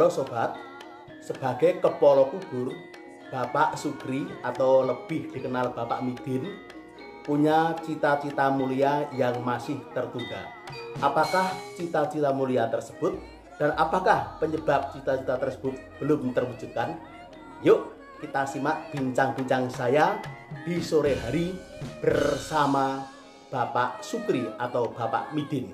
Halo sobat, sebagai kepala kubur, Bapak Sugri atau lebih dikenal Bapak Midin punya cita-cita mulia yang masih tertunda. Apakah cita-cita mulia tersebut dan apakah penyebab cita-cita tersebut belum terwujudkan? Yuk kita simak bincang-bincang saya di sore hari bersama Bapak Sugri atau Bapak Midin.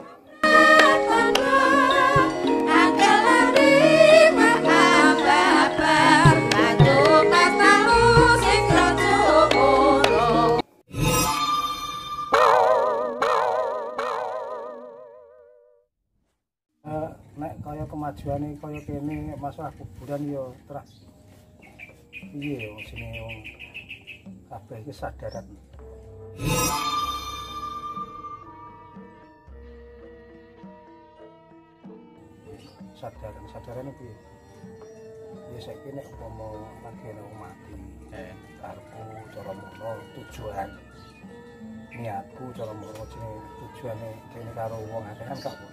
Nek kaya kemajuane kaya kene masalah kuburan yo terus piye wong sing wong kabeh iki sadaran. Sadaran piye? Ya saiki nek umpama lagi ana wong mati, karepku cara mono tujuan niatku cara mono tujuane kene karo wong akeh kan gak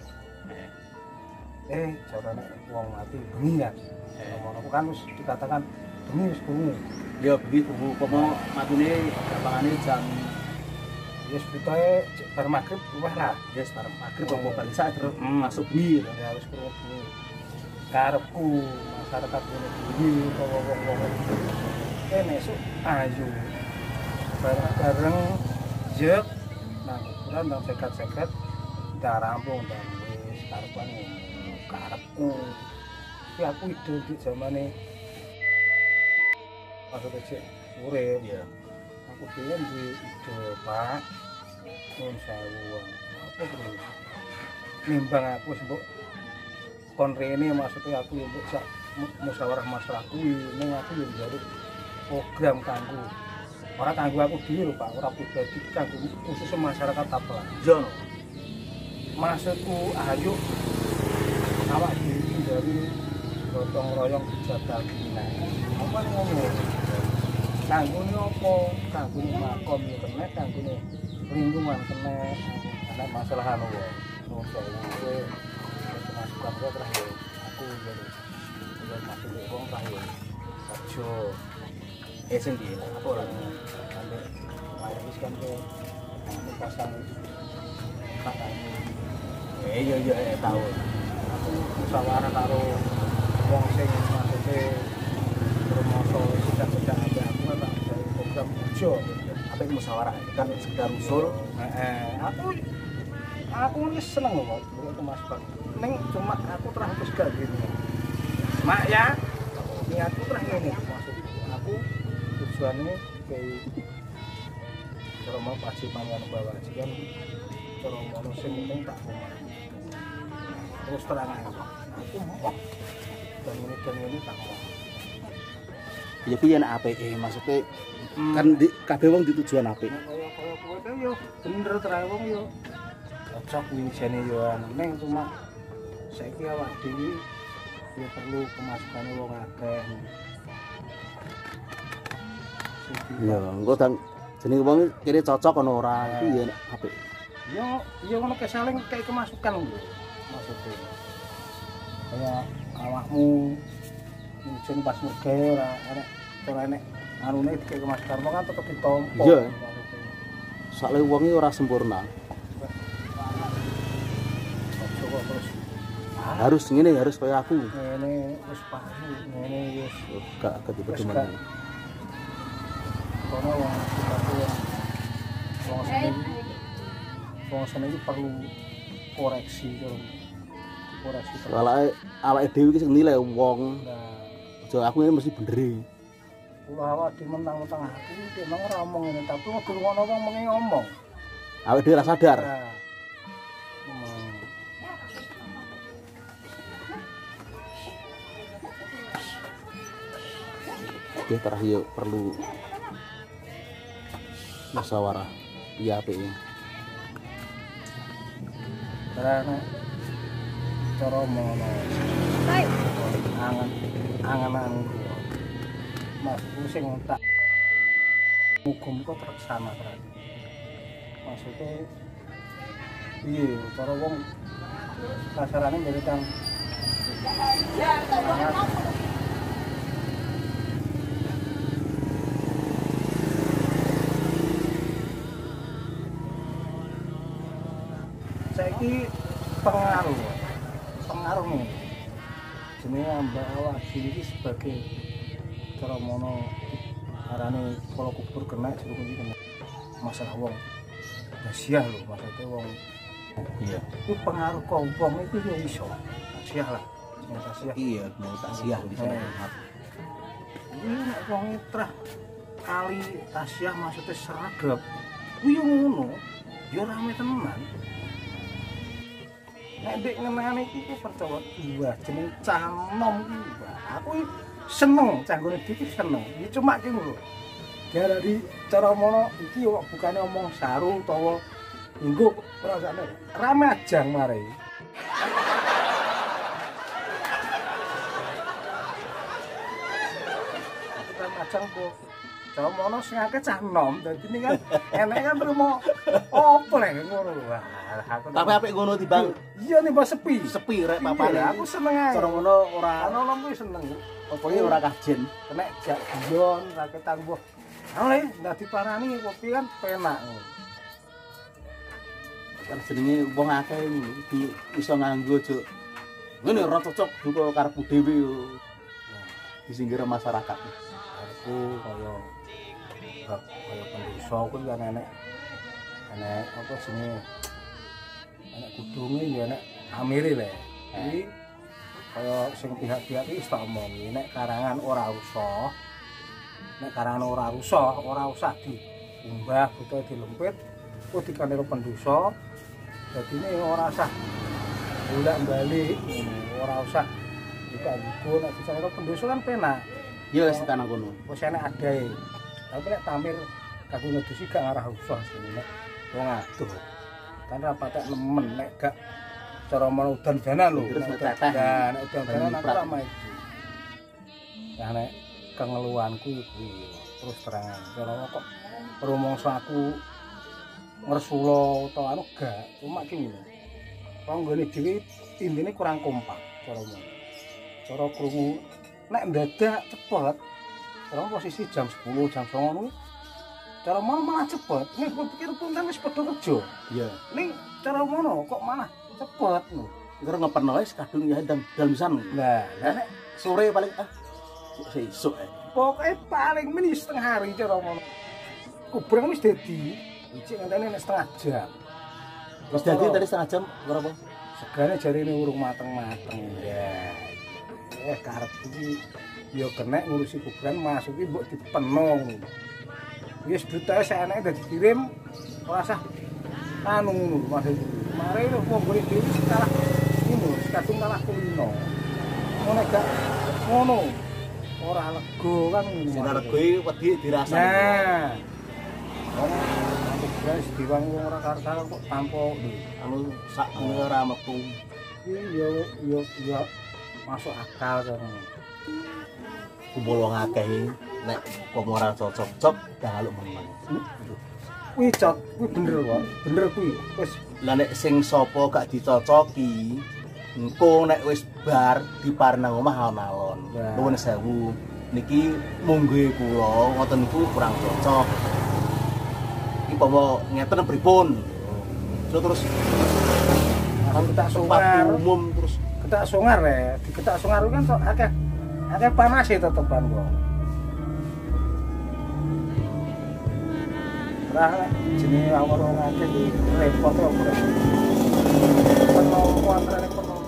carane wong mati bengi kan. Ngono kan wis dikatakan bengi wis bengi. Ya begitu, umpama matine gapangane jam wis putahe bar magrib luwih lah. wis bar magrib apa bar isya terus masuk bengi. Ya wis kurang bengi. Karepku masyarakat ngene bengi utawa wong-wong kene esuk ayu. Bareng jek nang kuburan nang sekat-sekat dah rampung dan wis karepan karepku. Tapi aku ide di zamane maksudnya cek urip ya. Aku pengen di ide Pak nun sewu apa bro nimbang aku sebut kon rene maksudnya aku yang sak musyawarah masalah kuwi ning aku yang njaluk program kanggo ora kanggo aku dhewe lho Pak, ora pribadi kanggo khusus masyarakat Tapla. Yo. Maksudku ayo awak dhewe dari gotong royong jaga bina. Apa ngomong? Kanggone apa? Kanggone makom yo kena, kanggone lingkungan kena. Ana masalah anu wae. Nuwun sewu masukan kok terakhir. Aku yo masuk wong terakhir. Aja sing piye? Apa ora sampe wis kan ke anu pasang katane. Iya tahu. Aku musyawarah karo wong sing maksude promoso cita-cita ambek aku kan tak gawe program kerja. Apa musyawarah kan sekedar usul. Aku wis seneng lho kok itu Mas Bang. Ning cuma aku terus wis gak gini. Mak ya. Niatku terus ngene maksudku. Aku tujuannya kayak cara mau pasti pangan bawa kan cara mau sing penting tak omah. Terus terang aku mau dan ini tak mau. Ya piye nek apike maksudnya kan di kabeh wong di tujuan apik. Kaya kowe kan yo bener terang wong yo. Cocok wijane yo ning cuma saiki awak dhewe yo perlu kemasukane wong akeh. Ya, engko dan jenenge wong kene cocok ana ora iki ya apik. Yo ngono kesaling kayak kemasukan lho. Maksudnya kayak awakmu mungkin pas mergawe ora enek anune kayak kemasukan kan tetep ditompo. Iya. Sakle wong iki ora sempurna. Harus ngene, harus kaya aku. Ngene wis payu, ngene wis gak kedemen. Kono wong wong seneng iki perlu koreksi terus. Awake dhewe iki sing nilai wong. Aja aku ini mesti bener. Kula awak dimentang-mentang aku iki memang ora omong ngene, tapi kudu ngono wong mengi ngomong. Awake dhewe ora sadar. Oke, terakhir perlu musyawarah iya apike. Karena cara mono angan-angan maksudku sing tak muga-muga terlaksana terus. Maksudnya iya cara wong kasarane dari kang sangat Iki pengaruh. Pengaruh nih. Jenenge Mbak Awadi iki sebagai cara mono arane kala kubur kena jero kuwi kena masalah wong. Dasiah lho maksudnya wong. Iya. Itu pengaruh kok wong itu yo iso. Dasiah lah. Dasiah. Iya, mau taksiah bisa. Ini nek wong trah kali tasyah maksudnya seragap kuwi yo ngono yo rame tenan nek ndek ngenane iki percaya wah jeneng canom iki aku seneng canggone iki seneng iki cuma ki ngono dari cara mono iki yo bukane omong saru utawa nggo perasane rame ajang mare ajang kok cara mono sing akeh cah nom dadi ini kan enek kan terima opo lek ngono wah aku Tapi apik ngono timbang iya nih mbak sepi sepi rek papane. aku seneng ae Cara ngono ora ana kuwi seneng apa iki ora kajen. kena jak gion raketan mbah ale dadi parani kopi kan penak Kan jenenge wong akeh iki iso nganggo juk. Ngene ora cocok juga karepmu dhewe yo. Disinggir masyarakat. aku kaya pendosa kuwi kan enek apa jenenge enek kudunge ya enek amire le iki kaya sing pihak-pihak iki tak omongi nek karangan ora usah ora usah diumbah utawa dilempit kok dikanelo pendosa dadine ora usah bolak-balik ora usah buka-buka nek dikanelo pendosa kan penak. Ya wis tekan kono. Wis enek adae. Tapi nek tampil kanggo ngedusi gak ngarah usah sini nek wong aduh. Kan ra patek nemen nek gak cara mau udan-udanan lho. Terus teteh. Nah, nek udan-udanan aku ra maju. Nah nek kengeluhanku kuwi terus terang. Cara kok rumangsa aku ngresula utawa anu gak, cuma ki ngene. Wong nggone dhewe intine kurang kompak cara ngono. Cara krungu nek ndadak cepet cara posisi jam 10 jam 09 kuwi cara malah cepet nek pikir pun kan wis padha kerja Iya. ning cara mono kok malah cepet lho Kira ngeperno wis kadung ya dalam pisan. lah nek Sore paling sesuk pokoke paling meni setengah hari cara mono kubrang wis dadi iki ngenteni nek setengah jam Wis dadi tadi setengah jam berapa? segane jarine urung mateng-mateng ya karep iki ya kena ngurusi kuburan masuk iki mbok dipenong. Wis brutae seneke dadi kirim ora usah anu ngono maksud. Mare lho wong golek dhewe kalah ngono, kadung kalah kulino. Ngono gak ngono. Ora lega kan ngono. Sing rego iki wedi dirasani. Nah. Wong guys diwang wong ora karo kok tanpa Anu sak ora metu. Iya masuk akal kan. Kumpul wong akeh nek kok ora cocok-cocok jangan lu meneng. Kuwi bener kok. Bener kuwi. Wis Lah nek sing sapa gak dicocoki engko nek wis bar dipareng nang omah alon-alon. Ya. Nuwun sewu. Niki mungguhe kula ngoten niku kurang cocok. Iki pomo ngeten pripun? Terus aku tak tempat sungar. umum terus Ketak sungar ya. Di ketak sungar kan kok akeh panas ya tetepan kok. Lah jenenge awak wong akeh iki repot kok. Penompo antarane penompo